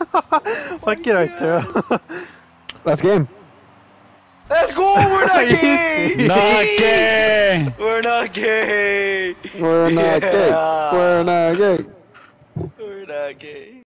Fuck it, Arturo. Last game. Let's go! We're not gay! Not gay! We're not gay! We're not gay. Yeah. We're not gay. We're not gay.